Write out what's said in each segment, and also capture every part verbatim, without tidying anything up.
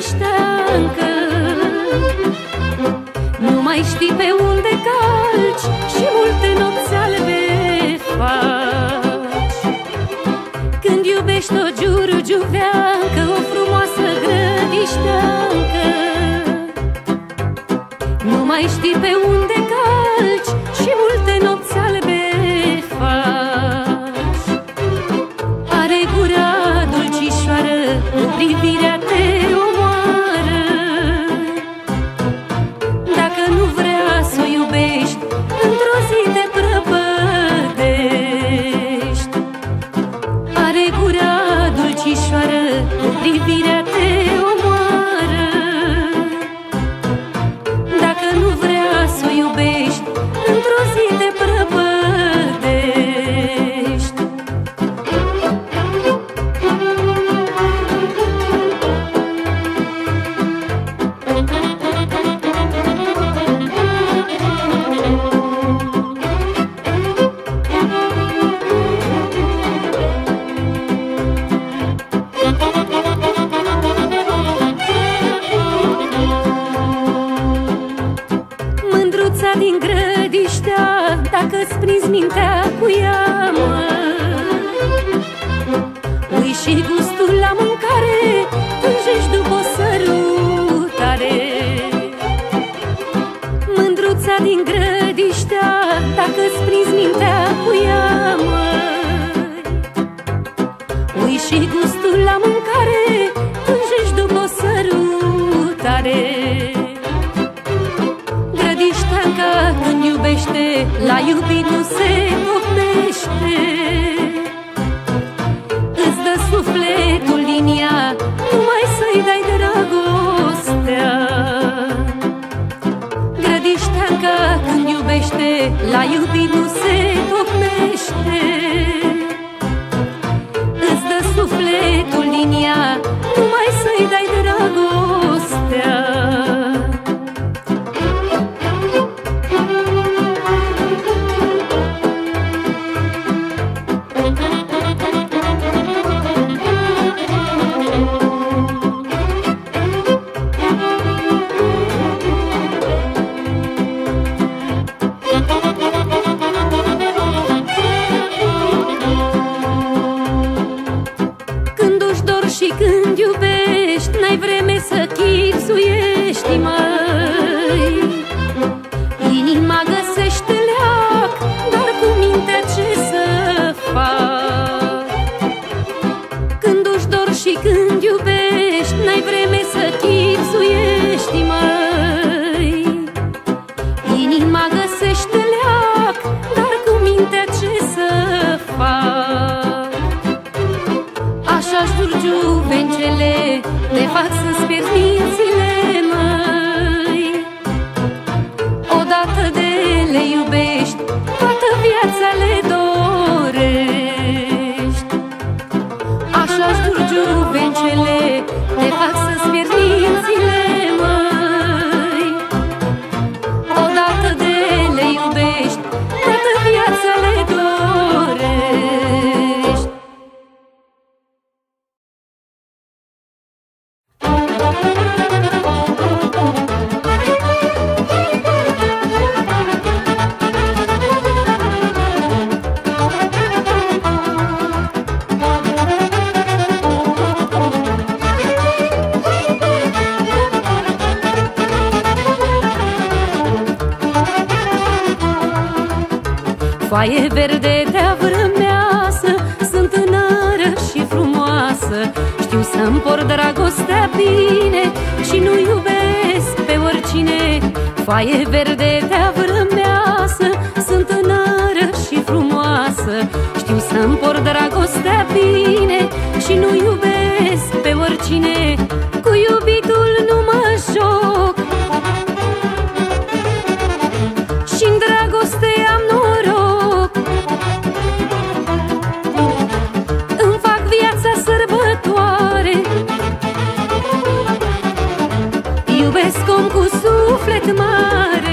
grădișteancă. Nu mai știi pe unde calci și multe nopți albe faci. Când iubești o giurgiuveancă, o frumoasă grădișteancă, nu mai știi pe unde calci și multe nopți albe faci. Are gura dulcișoară, cu privirea te omoară. Dacă nu vrea să o iubești, într-o zi te prăpădești. Are gura dulcișoară, cu privirea te omoară. Dacă nu vrea să o iubești, într-o zi te prăpădești. Mândruța din Grădiștea, dacă-ți prinzi mintea cu ea, măi, ui și gustul la mâncare, tânjești după o sărutare. Mândruța din Grădiștea, dacă-ți prinzi mintea cu ea, măi, ui și gustul la mâncare, tânjești după o sărutare. Grădișteanca când iubește, la iubit nu se pocnește. Îți dă sufletul din ea, numai să-i dai dragostea. Grădișteanca când iubește, la iubit nu se pocnește. Îți dă sufletul din ea, numai să-i dai dragostea. Și când iubești, n-ai vreme să chipzuiești, măi. Inima găsește leac, dar cu mintea ce să fac? Când duci dor și când iubești, n-ai vreme să chipzuiești, măi. Inima găsește leac, dar cu mintea ce să fac? Așa-și giurgiuvencele te fac să-ți pierzi mințile, măi. Odată de le iubești, toată viața le dorești. Așa-și giurgiuvencele te fac să-ți pierzi mințile, măi. Odată de le iubești, toată viața le dorești. Foaie verde de-a vrămeasă, sunt tânără și frumoasă. Știu să-mi por dragostea bine și nu iubesc pe oricine. Foaie verde de-a vrămeasă, sunt tânără și frumoasă. Știu să-mi por dragostea bine și nu iubesc pe oricine. Cu iubitul nu mă joc și-n dragoste am noroc. Îmi fac viața sărbătoare, iubesc om cu suflet mare.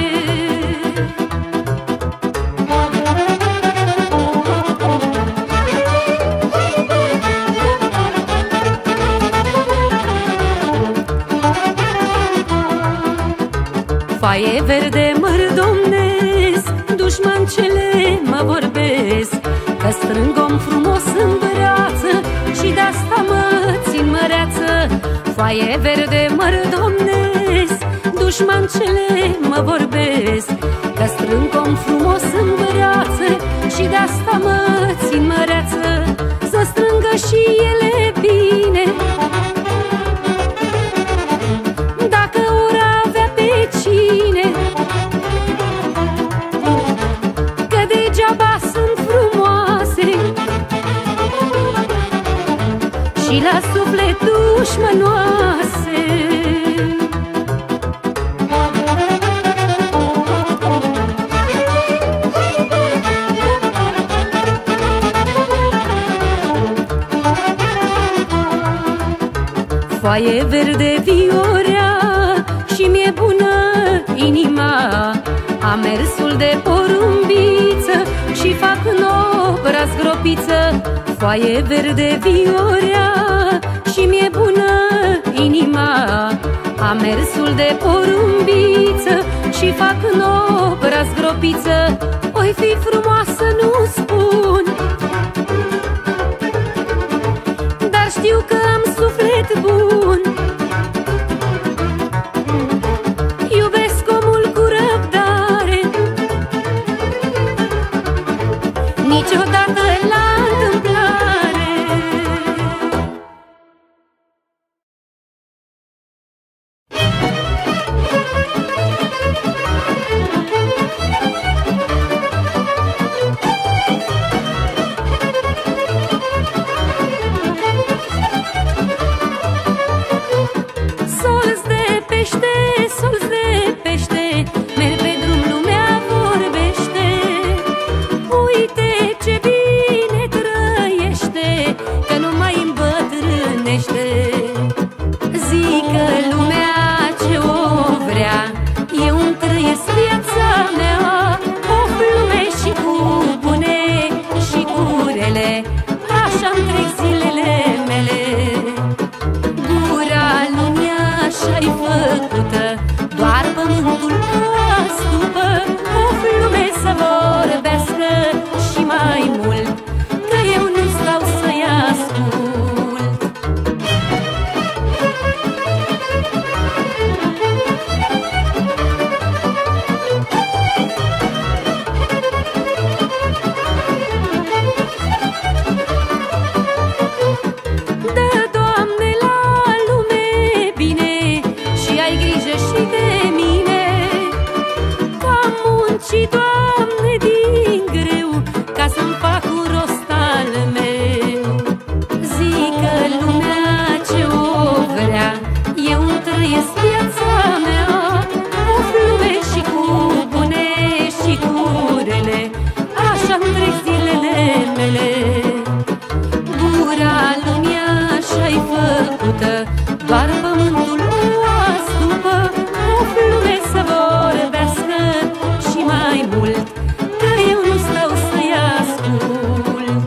Foaie verde mărdomnesc, dușmancele mă vorbesc, că strâng om frumos în brață și de-asta mă țin măreață. Foaie verde mărdomnesc, dușmancele mă vorbesc, că strâng om frumos în brață și de-asta mă țin măreață. Să strângă și ele bine, dacă or avea pe cine, că degeaba sunt frumoase și la suflet dușmănoase. Foaie verde viorea și mi-e bună inima, am mersul de porumbiță și fac nobra zgropiță. Foaie verde viorea și mi-e bună inima, am mersul de porumbiță și fac nobra zgropiță. Oi fi frumoasă, nu spun, dar știu că am suflet bun. Iubesc omul cu răbdare, niciodată la întâmplare. Solți de pește, solți de pește, merg pe drum, lumea vorbește. Uite ce bine trăiește, că nu mai îmbătrânește. Zică lumea ce o vrea, eu îmi trăiesc viața mea. Of, lume și cu bune și cu rele, așa-mi trec zilele mele. Gura lumii așa-i făcută, doar pământul astupă. Of, lume să vorbească și mai mult, că eu nu stau să-i ascult. Dă, Doamne, la lume bine și ai grijă și de mine, că am muncit, Doamne, din greu, ca să-mi fac un rost al meu. Zică lumea ce o vrea, eu îmi trăiesc viața mea. Of, lume și cu bune și cu rele, așa-mi trec zilele mele. Gura lumii așa-i făcută, doar pământul o astupă. Of, lume să vorbească și mai mult, că eu nu stau să-i ascult.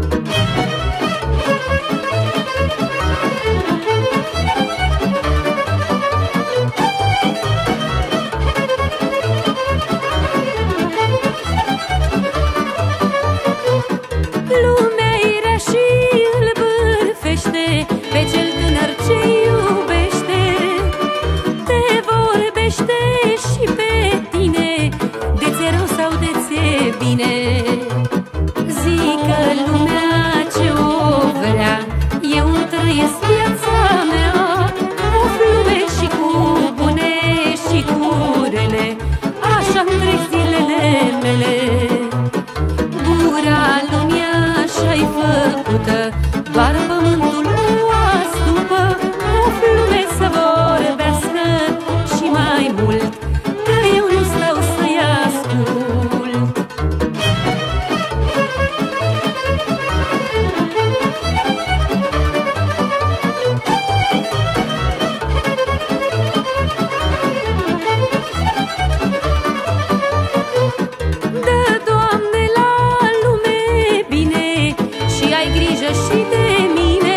Lumea irea și îl bârfește pe cel tânăr ce iubește. Te vorbește și pe tine, de ți-e rău sau de ți-e bine. Zică lumea ce o vrea, eu îmi trăiesc viața mea. Of, lume și cu bune și cu rele, așa-mi trec zilele mele. Gura lumii așa-i făcută, doar pământul o astupă. Of, lume să vorbească și mai mult, că eu nu stau să-i ascult. Dă, Doamne, la lume bine și ai grijă și de mine,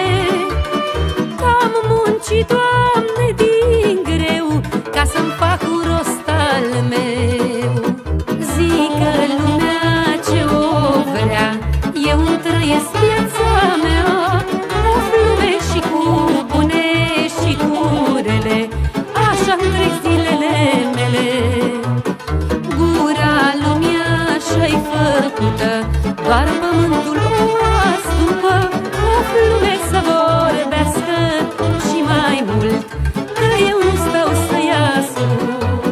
că am muncit, Doamne, din greu, ca să-mi fac un rost al meu. Zică lumea ce o vrea, eu îmi trăiesc viața mea. Cu flume și cu bune și cu rele, așa-mi trec zilele mele. Gura lumii așa-i făcută, doar pământul o astupă. Cu flume să vorbească și mai mult, că eu nu stau să-i ascult.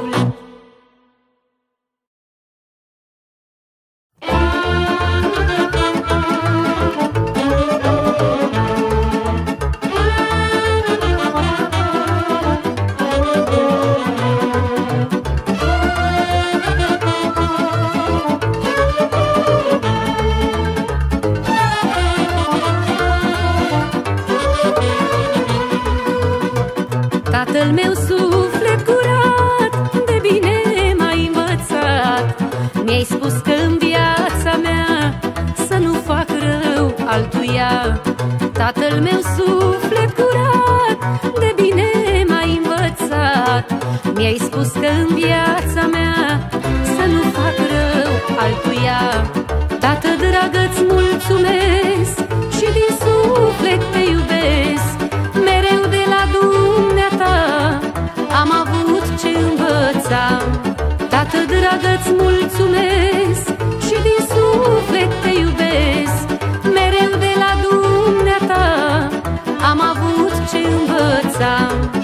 Tatăl meu suflet curat, de bine m-a învățat. Mi-ai spus că în viața mea să nu fac rău altuia. Tatăl meu suflet curat, de bine m-a învățat. Mi-ai spus că în viața mea să nu fac rău altuia. Tată dragă, îți mulțumesc și din suflet te iubesc. Mereu de la dumneata am avut ce învăța. Tată dragă, îți mulțumesc și din suflet te iubesc. Mereu de la dumneata am avut ce învăța.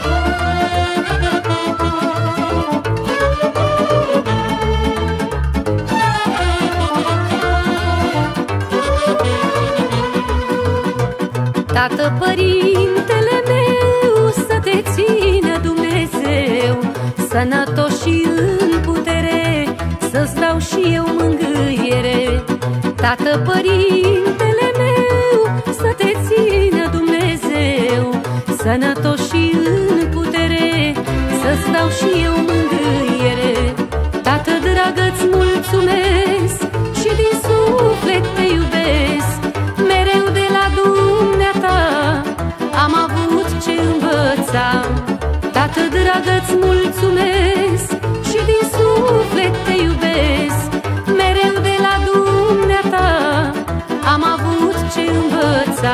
Tată, părintele meu, să te țină Dumnezeu, sănătos și în putere, să-ți dau și eu mângâiere. Tată, părintele meu, să te țină Dumnezeu, sănătos și în putere, să-ți dau și eu mângâiere. Tată dragă, îți mulțumesc și din suflet te iubesc. Mereu de la dumneata am avut ce învăța. Tată dragă, îți mulțumesc și din suflet te iubesc. Mereu de la dumneata am avut ce învăța.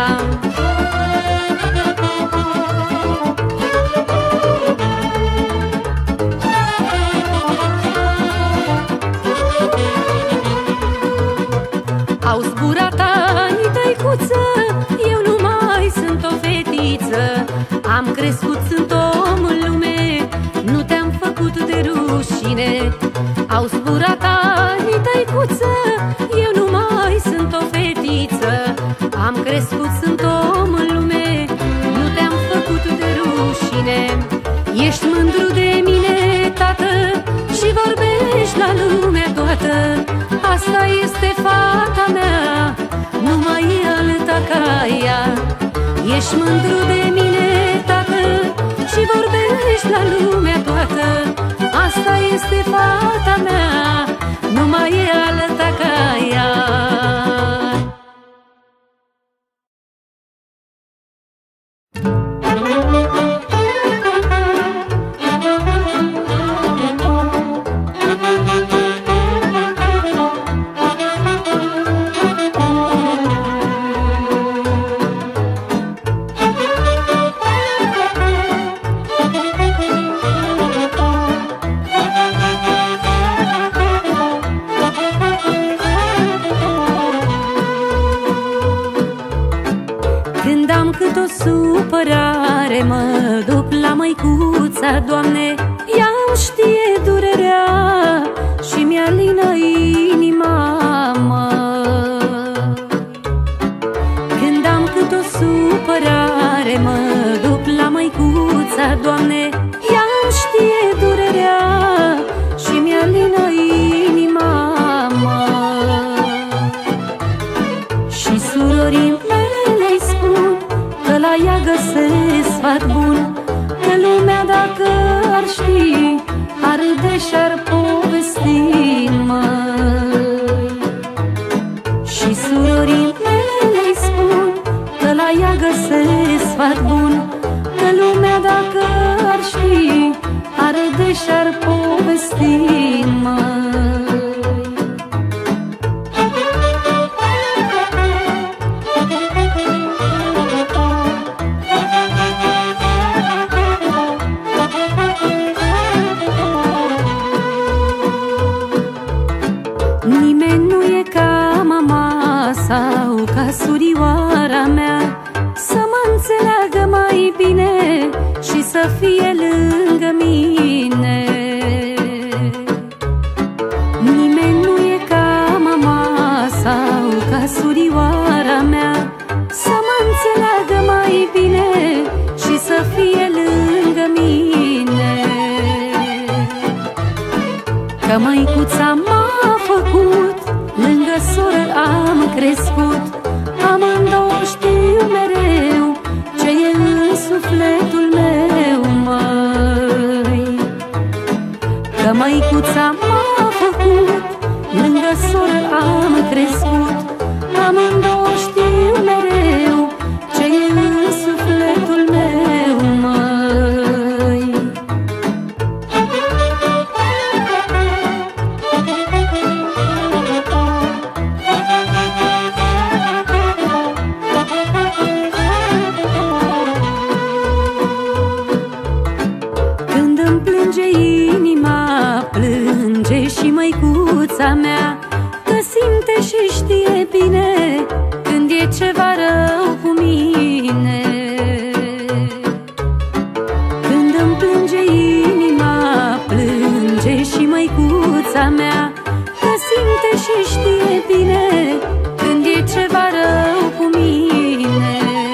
Au zburat anii, tăicuță, eu nu mai sunt o fetiță. Am crescut, sunt om în lume, nu te-am făcut de rușine. Au zburat anii, tăicuță, eu nu mai sunt o fetiță. Am crescut, sunt om în lume, nu te-am făcut de rușine. Ești mândru de mine, tată, și vorbești la lumea toată. Asta este fata mea, nu mai e alta ca ea. Ești mândru de mine, tată, și vorbești la lumea toată. Asta este fata mea, nu mai e alta ca ea. Supărare, mă duc la măicuța, Doamne, ea-mi știe durerea și mi-alină inima, mă. Când am cât o supărare, mă duc la măicuța, Doamne, ea-mi știe durerea și mi-alină inima, mă. Și surorii mele-i spun că la ea găsesc sfat bun, că lumea dacă ar ști, ar râde și-ar povesti, măi. Și surorii mele-i spun că la ea găsesc sfat bun, că lumea dacă ar ști, ar râde și-ar s-ar povesti, măi. Nimeni nu e ca mama sau ca surioara mea, să mă înțeleagă mai bine și să fie lângă mine. Nimeni nu e ca mama sau ca surioara mea, să mă înțeleagă mai bine și să fie lângă mine. Că măicuța m-a făcut, lângă soră am crescut, amândouă știu mereu ce e în sufletul meu, măi. Că măicuța m-a făcut, lângă soră am crescut, amândouă știu mereu ce e în sufletul meu, măi. Când îmi plânge inima, plânge și măicuța mea, că simte și știe bine când e ceva rău cu mine. Când îmi plânge inima, plânge și măicuța mea, că simte și știe bine când e ceva rău cu mine.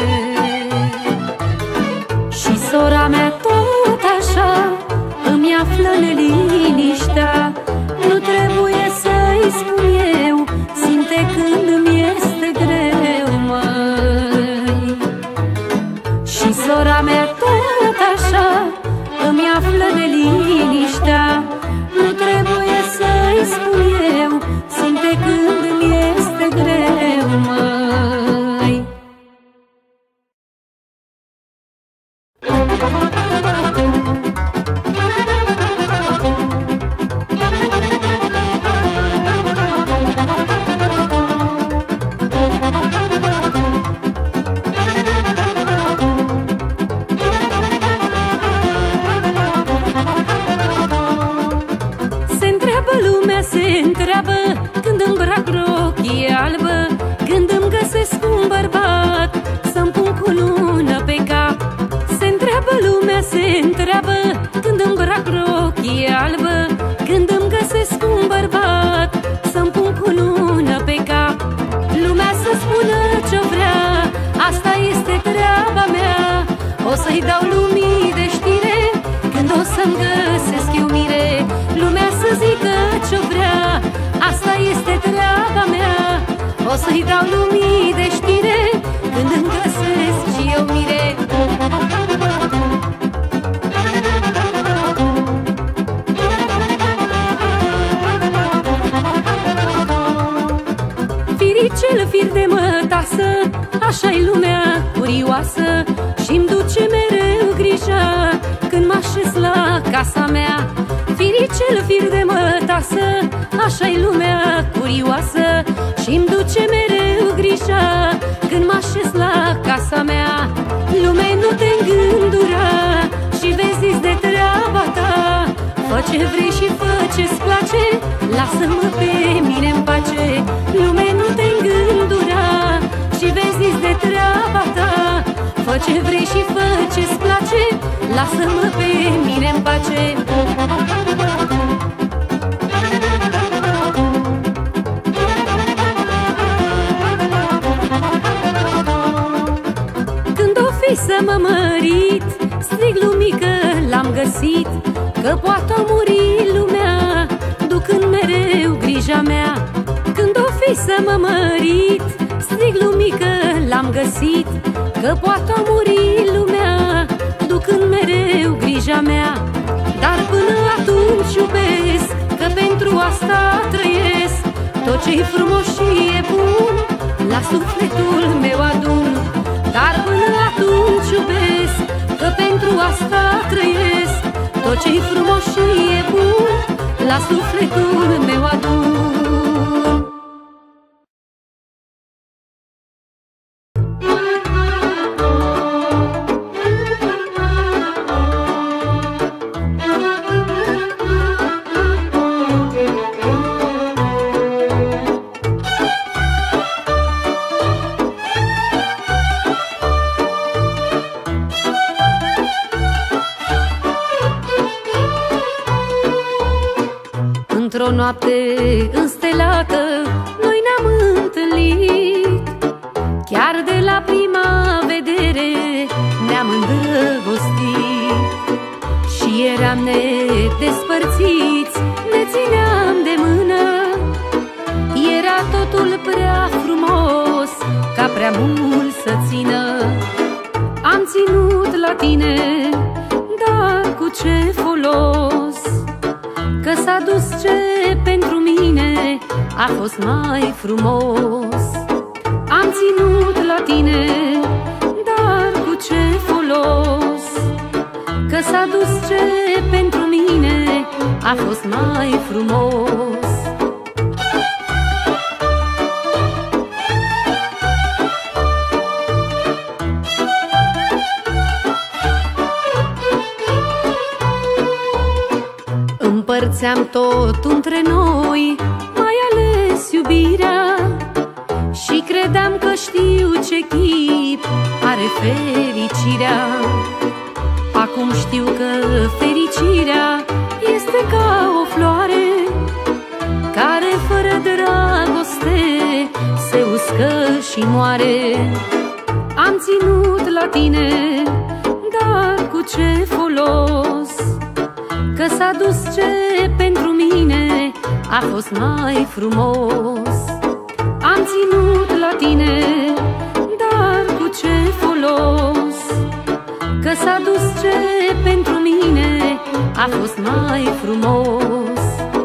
Și sora mea tot așa îmi află neliniștea, nu trebuie să-i spun eu, simte când îmi este greu, măi. Și sora mea tot așa îmi află neliniștea, nu trebuie să-i spun eu, simte când îmi este greu, măi. Se întreabă când îmbrac rochie albă, când îmi găsesc un bărbat să-mi pun cu lună pe cap. Se întreabă lumea, se întreabă când îmbrac rochie albă, când îmi găsesc un bărbat să-mi pun cu lună pe cap. Lumea să spună ce-o vrea, asta este treaba mea, o să-i dau lumii de știre când o să-mi găsesc eu mire. Lumea să zică ce-o vrea, asta este treaba mea, o să-i dau lumii de știre când îmi găsesc și eu mire. Firicel, fir de mătasă, așa-i lumea curioasă, și-mi duce mereu grija când mă așez la casa mea. Firicel, fir de mătasă, așa-i lumea curioasă, și-mi duce mereu grija când mă așez la casa mea. Lume, nu te îngândura și vezi de treaba ta, fă ce vrei și fă ce-ți place, lasă-mă pe mine-n pace. Lume, nu te îngândura și vezi de treaba ta, fă ce vrei și fă ce-ți place, lasă-mă pe mine-n pace. Când o fi să mă mărit, strig lumii că l-am găsit, că poate muri lumea ducând mereu grija mea. Când o fi să mă mărit, strig lumii că l-am găsit, că poate muri lumea ducând mereu grija mea. Dar până atunci iubesc, că pentru asta trăiesc, tot ce-i frumos și e bun la sufletul meu adun. Dar până atunci iubesc, că pentru asta trăiesc, tot ce-i frumos și e bun la sufletul meu adun. Într-o noapte înstelată noi ne-am întâlnit, chiar de la prima vedere ne-am îndrăgostit. Și eram nedespărțiți, ne țineam de mână, era totul prea frumos ca prea mult să țină. Am ținut la tine, dar cu ce folos? Că s-a dus ce pentru mine a fost mai frumos. Am ținut la tine, dar cu ce folos? Că s-a dus ce pentru mine a fost mai frumos. Împărțeam tot între noi, mai ales iubirea, și credeam că știu ce chip are fericirea. Acum știu că fericirea este ca o floare care fără dragoste se uscă și moare. Am ținut la tine, dar cu ce folos? Că s-a dus ce pentru mine a fost mai frumos. Am ținut la tine, dar cu ce folos? Că s-a dus ce pentru mine a fost mai frumos.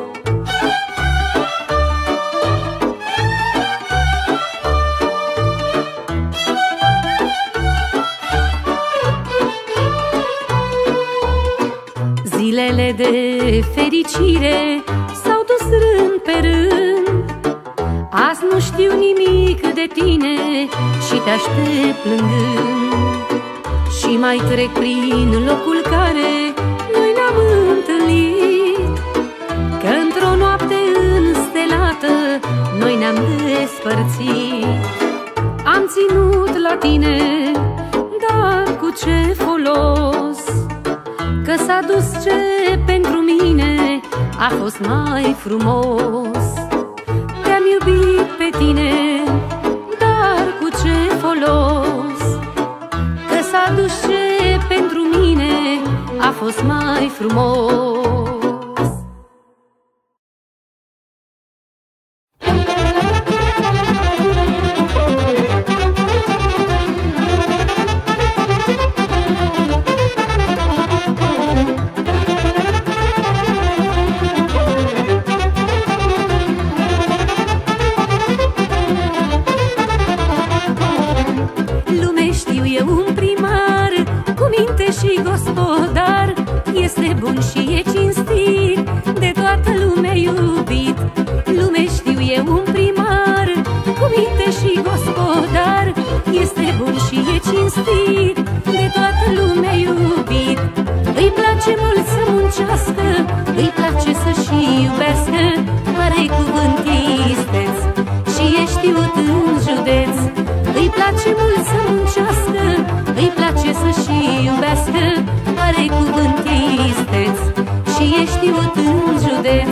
Zilele de fericire s-au dus rând pe rând. Azi nu știu nimic de tine și te aștept plângând. Și mai trec prin locul care noi ne-am întâlnit, că într-o noapte înstelată noi ne-am despărțit. Am ținut la tine, dar cu ce folos? Că s-a dus ce pentru mine a fost mai frumos. Te-am iubit pe tine, dar cu ce folos? Că s-a dus ce pentru mine a fost mai frumos. Și gospodar, este bun și e cinstit, de toată lumea iubit. Lume știu e un primar, cu minte și gospodar, este bun și e cinstit, de toată lumea iubit. Îi place mult să muncească, îi place să și iubească, mare-i cuvânt isteț și e știut în județ. Îi place mult să muncească, îi place să și iubească, are-i cuvânt isteț și e știut în județ.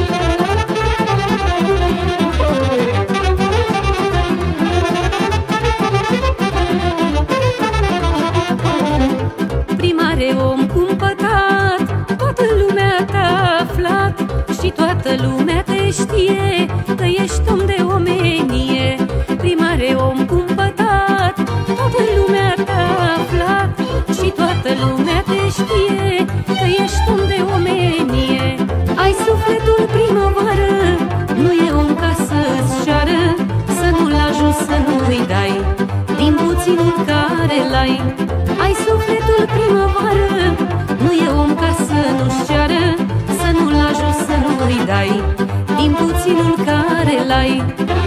Primare om cumpătat, toată lumea te-a aflat și toată lumea te știe că ești om de omenie. Primare om cumpătat, toată lumea te-a aflat și toată lumea te știe că ești om de omenie. Ai sufletul primăvară, nu e om ca să-ți ceară, să nu-l ajuți, să nu-i dai din puținul care l-ai. Ai sufletul primăvară, nu e om ca să dai din puținul care l-ai.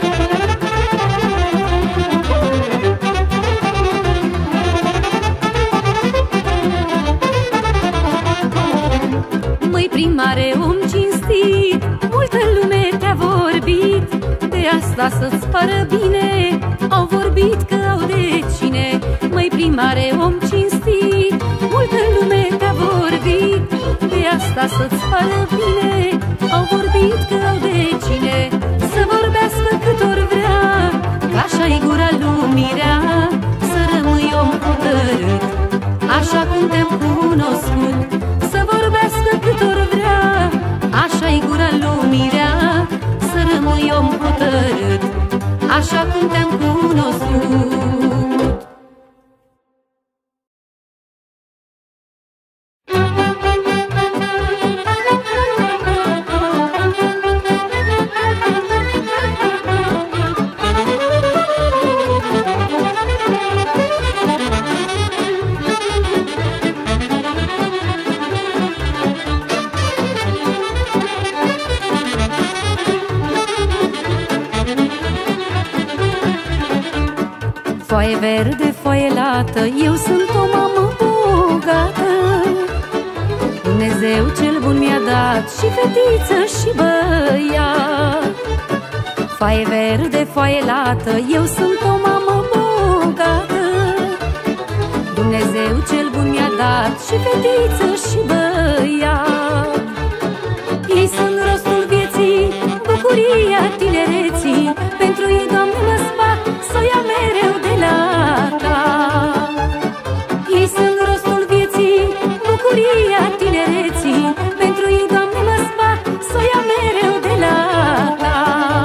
Măi primare, om cinstit, multă lume te-a vorbit, de asta să-ți pară bine, au vorbit că au de cine. Măi primare, om cinstit, multă lume te-a vorbit, de asta să-ți pară bine, au vorbit că au de cine. Să vorbească cât ori vrea, că așa-i gura lumii rea, să rămâi om hotărât, așa cum te-am cunoscut. Să vorbească cât ori vrea, așa-i gura lumii rea, să rămâi om hotărât, așa cum te-am cunoscut. Foaie verde, foaie lată, eu sunt o mamă bogată. Dumnezeu cel bun mi-a dat și fetiță și băiat. Foaie verde, foaie lată, eu sunt o mamă bogată. Dumnezeu cel bun mi-a dat și fetiță și băiat. Ei sunt rostul vieții, bucuria tinereții, pentru ei, Doamne, mă sfac să o ia mereu de la Ta. Ei sunt rostul vieții, bucuria tinereții, pentru ei, Doamne, mă sfac să o ia mereu de la Ta.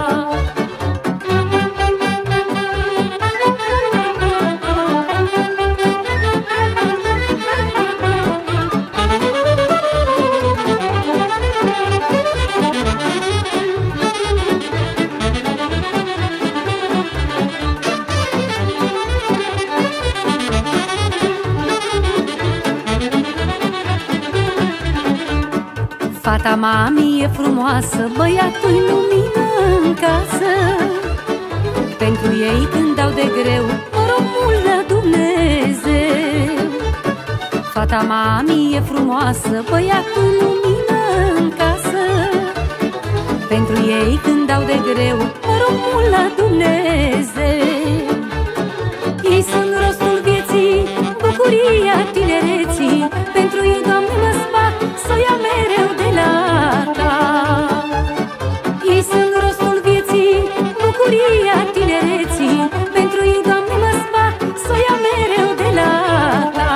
Fata mami e frumoasă, băiatul-i lumină în casă. Pentru ei când dau de greu, noroc mult la Dumnezeu. Fata mami e frumoasă, băiatul-i lumină în casă. Pentru ei când dau de greu, noroc mult la Dumnezeu. Ei sunt rostul vieții, bucuria tinereții, pentru ei, Doamne, mă sfac să o ia mereu de la Ta. Ei sunt rostul vieții, bucuria tinereții, pentru ei, Doamne, mă sfac să o ia mereu de la Ta.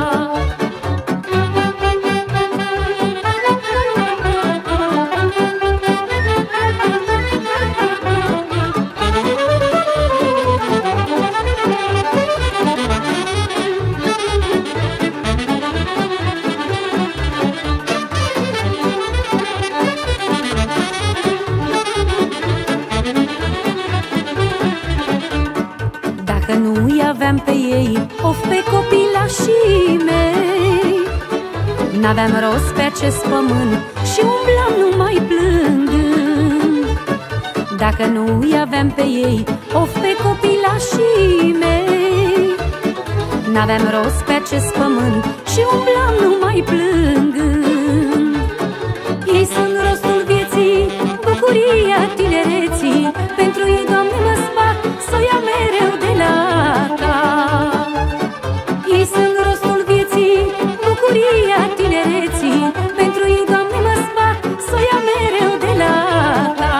Dacă nu-i aveam pe ei, of pe copilașii mei, n-aveam rost pe acest pământ și umblam numai plângând. Dacă nu-i aveam pe ei, of pe copilașii mei, n-aveam rost pe acest pământ și umblam numai plângând. Ei sunt rostul vieții, bucuria tinereții, pentru ei, Doamne, mă sfac să o ia mereu de la Ta. Ei sunt rostul vieții, bucuria tinereții, pentru ei, Doamne, mă sfac să o ia mereu de la Ta.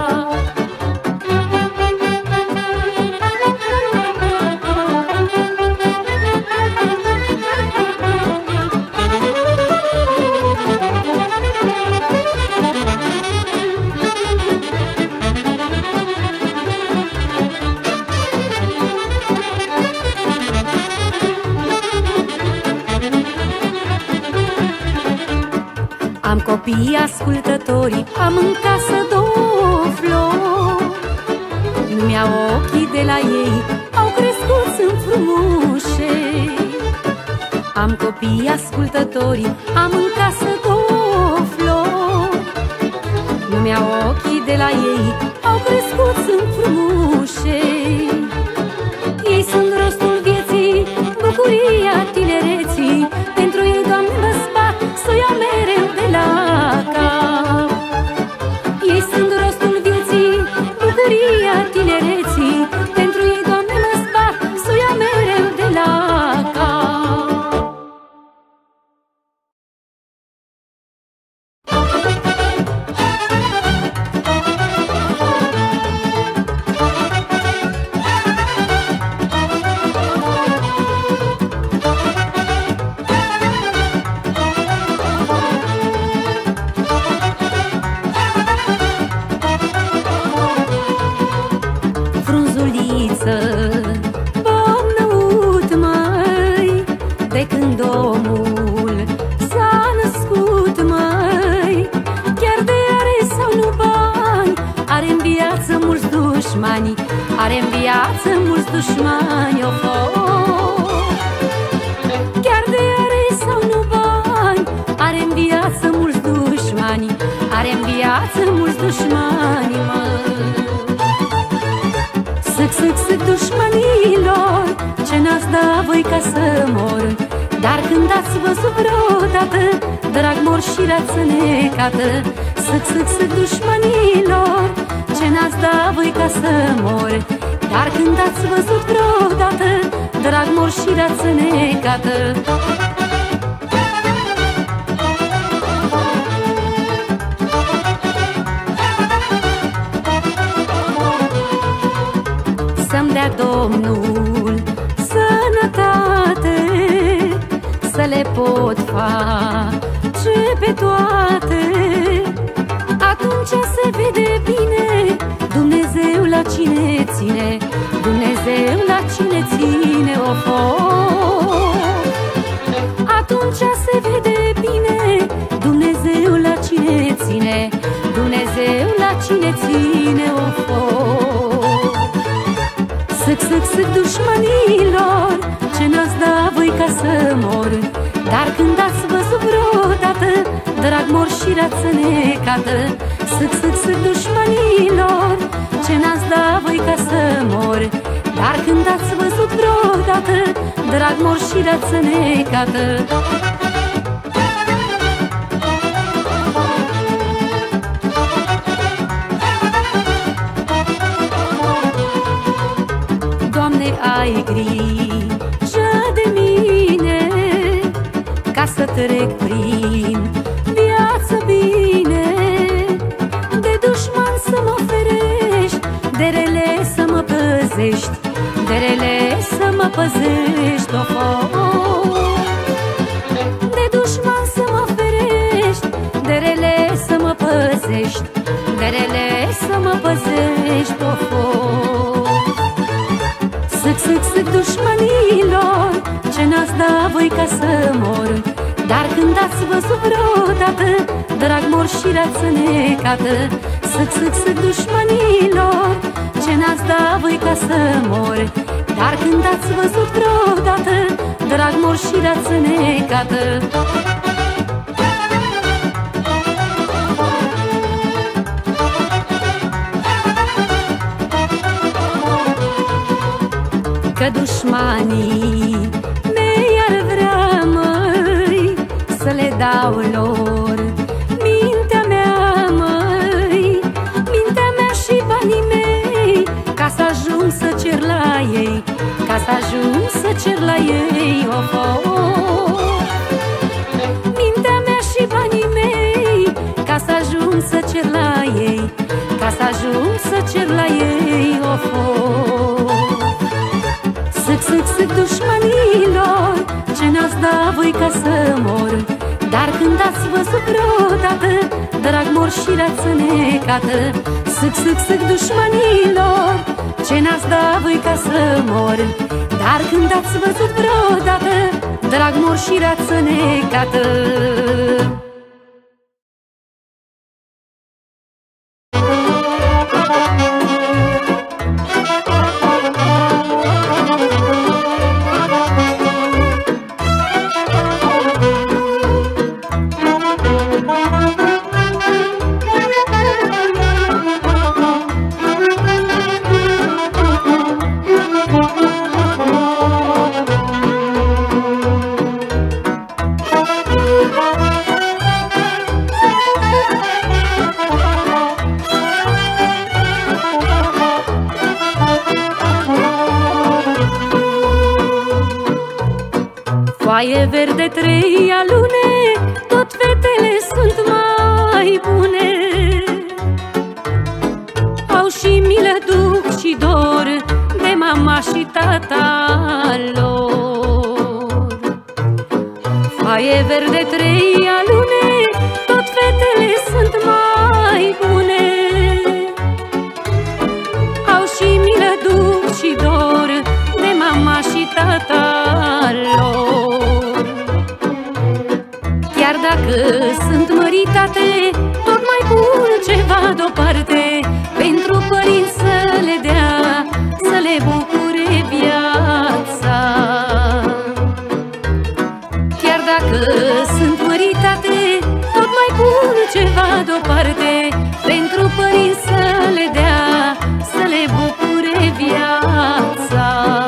Am copii ascultători, am în casă două flori. Nu-mi iau ochii de la ei, au crescut, sunt frumușei. Am copii ascultători, am în casă două flori. lumea ochii de la ei au crescut, sunt frumușei. Ei sunt rostul vieții, bucuria tinereții. Pentru ei, Doamne, mă sbat, s-o ia mereu de la cap. Ei sunt rostul vieții, bucuria tinereții. Pentru ei, Doamne, mă sbat, s-o ia mereu de la cap. Bă-năut, măi, de când omul s-a născut, măi, chiar de are sau nu bani, are-n viață mulți dușmani, are-n viață mulți dușmani, of, of. Chiar de are sau nu bani, are-n viață mulți dușmani, are-n viață mulți dușmani, măi. Sâc, sâc, sâc, dușmanilor, ce n-ați da voi ca să mor? Dar când ați văzut vreodată drag, mor și rață necată? Sâc, sâc, sâc, dușmanilor, ce n-ați da voi ca să mor? Dar când ați văzut vreodată drag, mor și rață necată? Să-mi dea Domnul sănătate, să le pot face pe toate. Atunci se vede bine Dumnezeu la cine ține, Dumnezeu la cine ține, of, of. Atunci se vede bine Dumnezeu la cine ține, Dumnezeu la cine ține, of, of. Sâc, sâc, sâc, dușmanilor, ce n-ați da voi ca să mor? Dar când ați văzut vreodată drag, mor și rață necată? Sâc, sâc, sâc, dușmanilor, ce n-ați da voi ca să mor? Dar când ați văzut vreodată drag, mor și rață necată? Doamne, ai grijă de mine, ca să trec prin viață bine. De dușman să mă ferești, de rele să mă păzești, de rele să mă păzești, of, of. De dușman să mă ferești, de rele să mă păzești, de rele să mă păzești, of, of. Sâc, sâc, sâc, dușmanilor, ce n-ați da voi ca să mor? Dar când ați văzut vreodată drag, mor și rață necată? Sâc, sâc, sâc, dușmanilor, ce n-ați da voi ca să mor? Dar când ați văzut vreodată drag, mor și rață necată? Că dușmanii mei ar vrea, măi, să le dau lor mintea mea, măi, mintea mea și banii mei, ca să ajung să cer la ei, ca să ajung să cer la ei, of, of. Mintea mea și banii mei, ca să ajung să cer la ei, ca să ajung să cer la ei, of, of. Sâc, sâc, sâc, dușmanilor, ce n-ați da voi ca să mor? Dar când ați văzut vreodată drag, mor și rață necată? Sâc, sâc, sâc, dușmanilor, ce n-ați da voi ca să mor? Dar când ați văzut vreodată drag, mor și rață necată? Foaie verde, trei alune, tot fetele sunt mai bune. Au și milă, duc și dor de mama și tata lor. Foaie verde, trei alune, tot fetele sunt mai bune. Au și milă, duc și dor de mama și tata lor. Chiar dacă sunt măritate, tot mai pun ceva deoparte pentru părinți să le dea, să le bucure viața. Chiar dacă sunt măritate, tot mai pun ceva deoparte pentru părinți să le dea, să le bucure viața.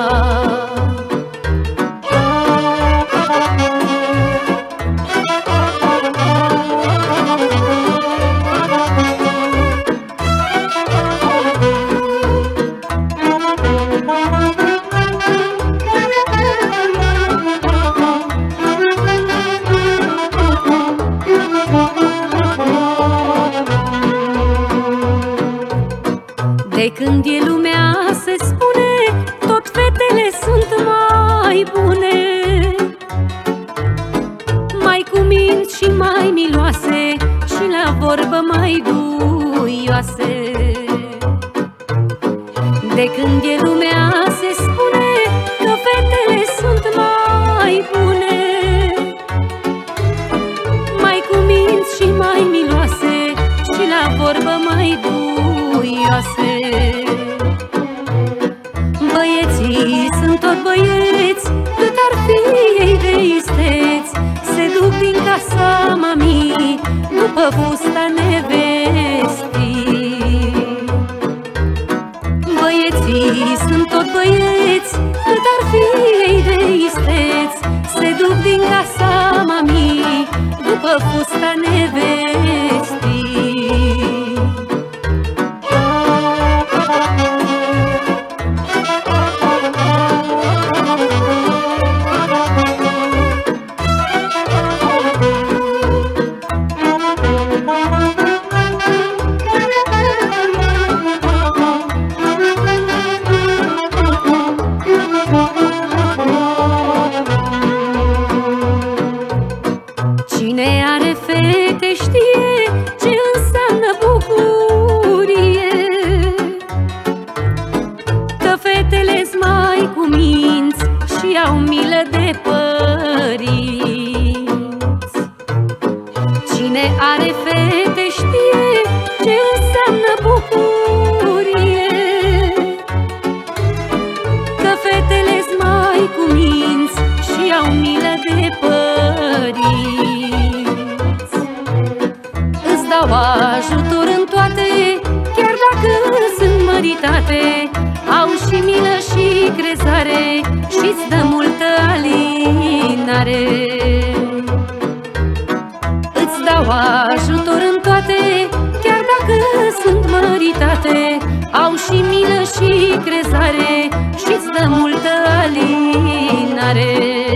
De când e lumea se spune, tot fetele sunt mai bune, mai cu minți și mai miloase și la vorbă mai duioase. De când e lumea se spune că fetele sunt mai bune, mai cu minți și mai miloase și la vorbă mai duioase. Băieții sunt tot băieți, cât ar fi ei de isteți, se duc din casa mamii după fusta nevestii. Băieții sunt tot băieți, cât ar fi ei de isteți, se duc din casa mamii după fusta nevestii. Cine are fete știe ce înseamnă bucurie, că fetele-s mai cu minți și au milă de părinți. Cine are fete știe ce înseamnă bucurie, că fetele-s mai cu minți și au milă de părinți. Dau ajutor în toate, chiar dacă sunt măritate, au și milă și crezare și-ți dă multă alinare. Îți dau ajutor în toate, chiar dacă sunt măritate, au și milă și crezare și-ți dă multă alinare.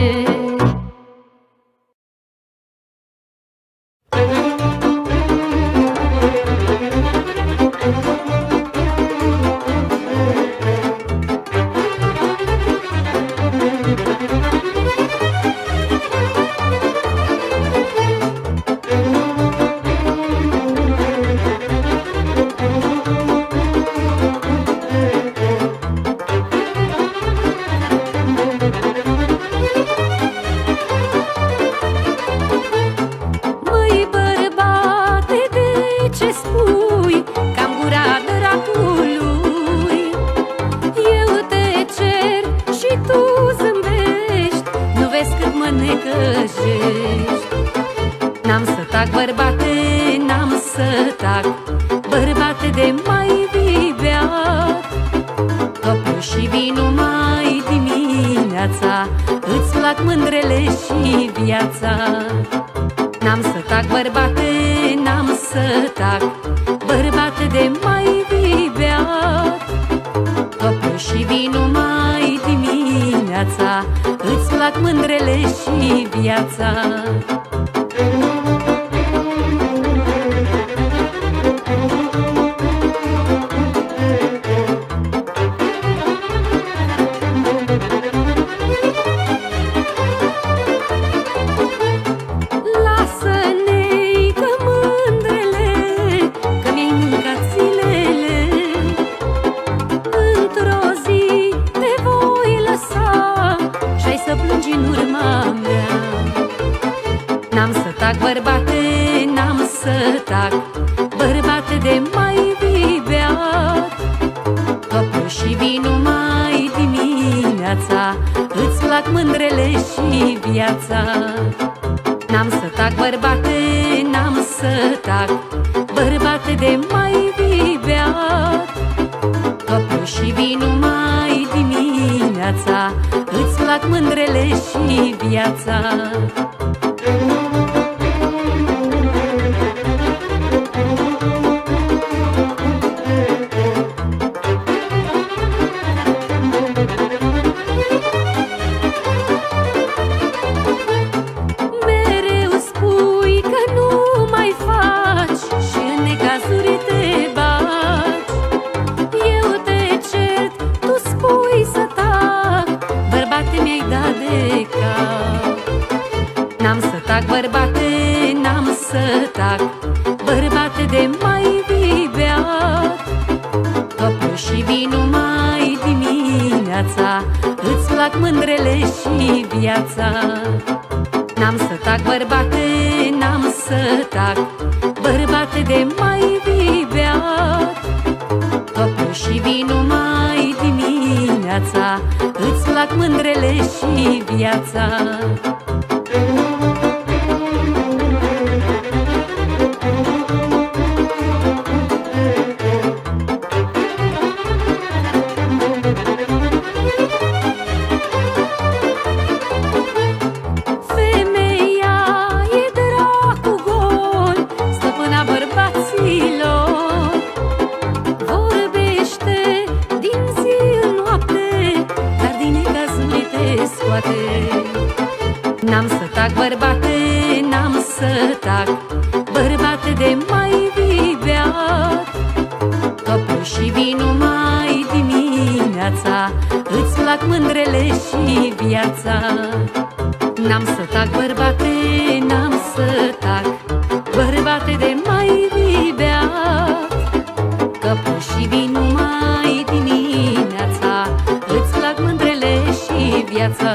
N-am să tac, bărbate, n-am să tac, bărbate de mai vibeat. Topiu și vinu mai dimineața, îți plac mândrele și viața. N-am să tac, bărbate, n-am să tac, bărbate de mai vibeat. Topiu și vinu mai dimineața, îți plac plac mândrele și viața. Bărbate, n-am să tac, bărbate de mai vibeat. Totul și vinul mai dimineața, îți plac mândrele și viața. N-am să tac, bărbate, n-am să tac, bărbate de mai vibeat. Totul și vinul mai dimineața, îți plac mândrele și viața. N-am să tac, bărbate, n-am să tac, bărbate de mai vibeat. Totul și vinul mai dimineața, îți plac mândrele și viața. N-am să tac, bărbate, n-am să tac, bărbate de mai vibeat. Totul și vinul mai dimineața, îți plac mândrele și viața. N-am să tac, bărbate, n-am să tac, bărbate de mai vibeat. Totul și vinul mai dimineața, îți plac mândrele și viața. N-am să tac, bărbate, n-am să tac, bărbate de mai vibeat. Totul și vinul mai dimineața, îți plac mândrele și viața.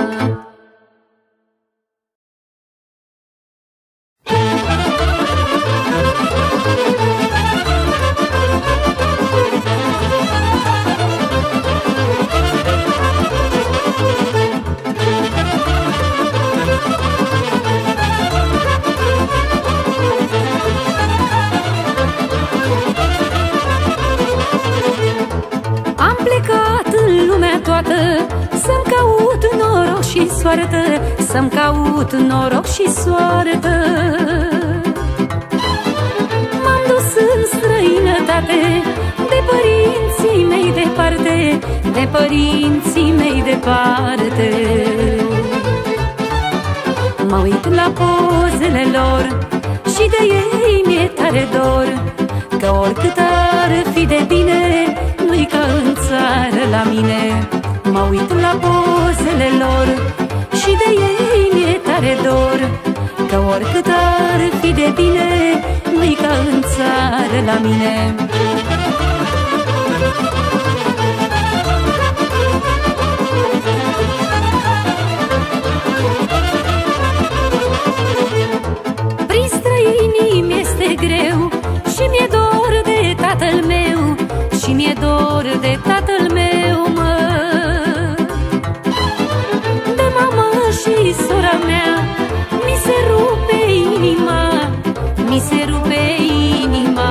Să-mi caut noroc și soartă, să-mi caut noroc și soartă. M-am dus în străinătate, de părinții mei departe, de părinții mei departe. Mă uit la pozele lor și de ei mi-e tare dor, că oricât ar fi de bine, nu-i ca în țară la mine. Mă uit la pozele lor și de ei mi-e tare dor, că oricât ar fi de bine, nu-i ca în țară la mine. Prin străinii mi-este greu și mi-e dor de tatăl meu, și mi-e dor de tatăl meu, mă. De mama și sora mea mi se rupe inima, mi se rupe inima,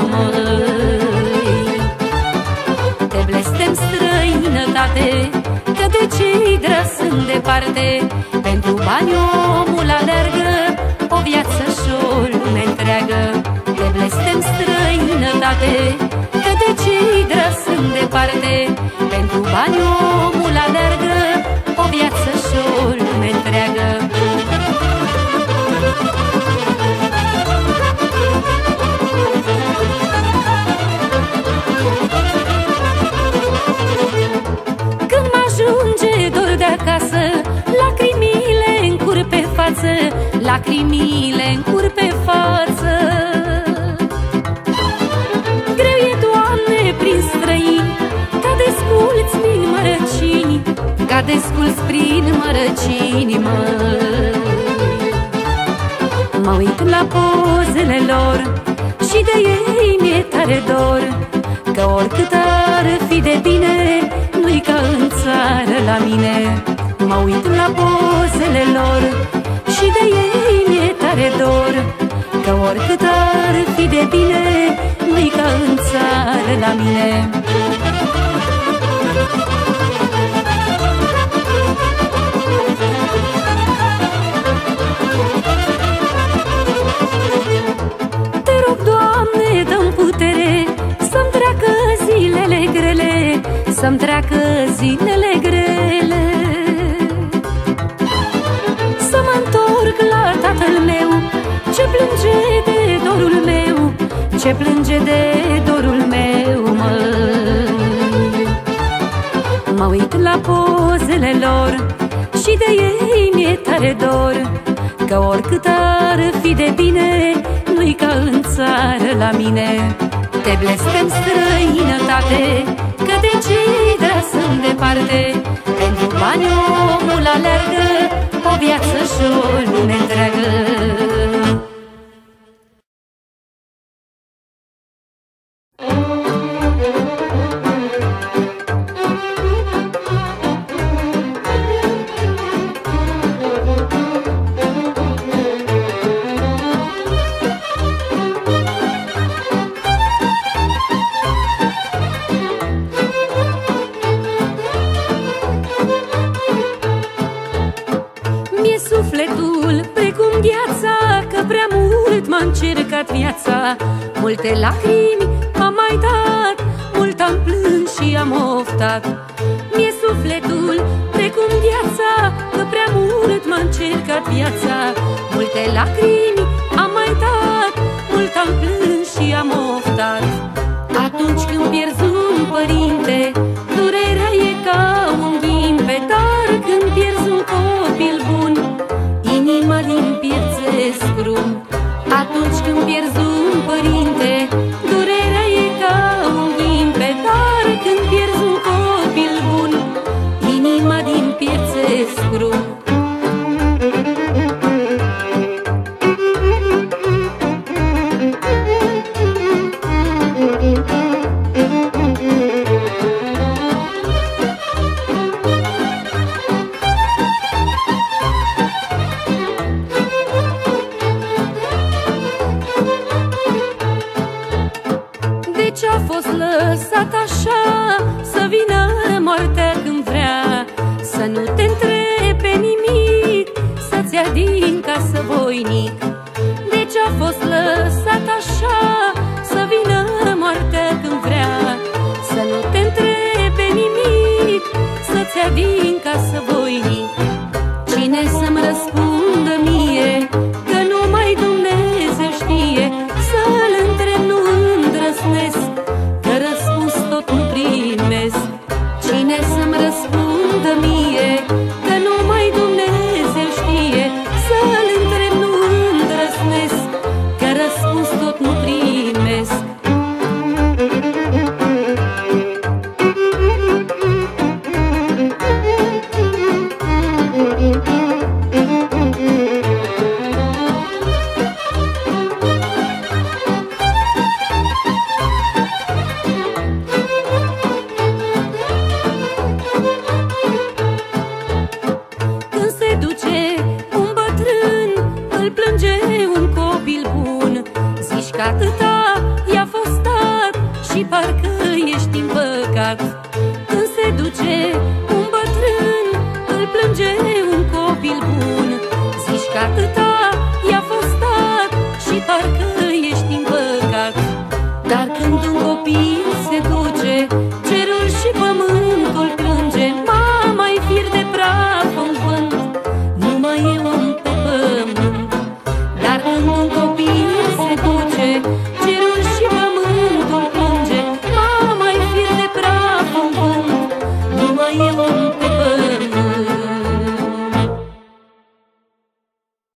măi. Te blestem, străinătate, că de cei dragi sunt departe. Pentru bani omul alergă o viață și-o lume întreagă. Te blestem, străinătate, că de cei dragi sunt departe. Pentru bani omul alergă o viață și-o lacrimile încur pe față. Greu e, Doamne, prin străini, ca desculți prin mărăcini, ca desculți prin mărăcini, măi. Mă uit la pozele lor și de ei mi-e tare dor, că oricât ar fi de bine, nu-i ca în țară la mine. Mă uit la pozele lor și de ei mi-e tare dor, că oricât ar fi de bine, nu-i ca în țară la mine. Te rog, Doamne, dă-mi putere să-mi treacă zilele grele, să-mi treacă zilele grele, să mă întorc la tatăl meu, ce plânge de dorul meu, ce plânge de dorul meu, măi. Mă uit la pozele lor și de ei mi-e tare dor, că oricât ar fi de bine, nu-i ca în țară la mine. Te blestem, străinătate, că de cei dragi sunt departe. Pentru bani omul aleargă o viață și o lume întreagă. Viața, multe lacrimi am mai dat, mult am plâns și am oftat. Mi-e sufletul precum viața, că prea mult m-a încercat viața. Multe lacrimi am mai dat, mult am plâns și am oftat. Atunci când pierzi un părinte, durerea e ca un ghimpe, dar când pierzi un copil bun, inima din piept se scrum. Atunci când pierzi un părinte, durerea e ca un ghimpe, dar când pierzi un copil bun, inima din piept se scrum. Lăsat așa să vină moartea când vrea, să nu te întrebe nimic, să-ți ia din casă voinic. De ce a fost lăsat așa să vină moartea când vrea, să nu te întrebe nimic, să-ți ia din casă voinic. Cine să-mi răspundă mie, că numai Dumnezeu știe, să-l întreb nu îndrăznesc, că răspuns tot nu primesc. Cine să-mi răspundă mie, că numai Dumnezeu știe, să-l întreb nu îndrăznesc, că răspuns tot nu primesc. Atâta i-a fost dat și parcă ești împăcat. Când se duce un bătrân, îl plânge un copil bun. Zici că atâta i-a fost dat și parcă ești împăcat. Dar când un copil se duce, cerul și pământul plânge. Mama-i fir de praf în vânt, nu mai e om pe pământ. Dar când un copil se duce, cerul și pământul plânge. Mama-i fir de praf în vânt, nu mai e om